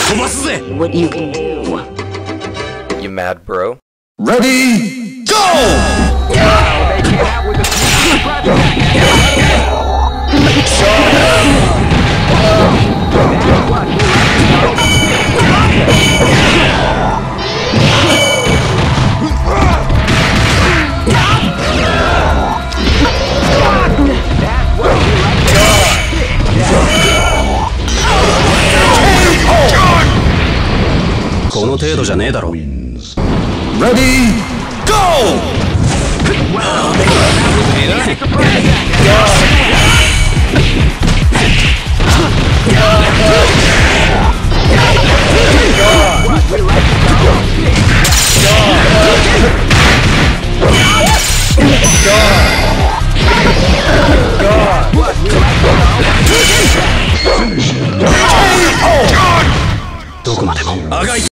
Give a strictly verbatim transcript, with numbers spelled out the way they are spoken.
what you can do. You mad, bro? Ready, go! They came out with a surprise attack. That's what we like to That's what we like to この程度じゃねえだろ。Ready, go! Well, they came out with a surprise attack. What we like to どこまでも。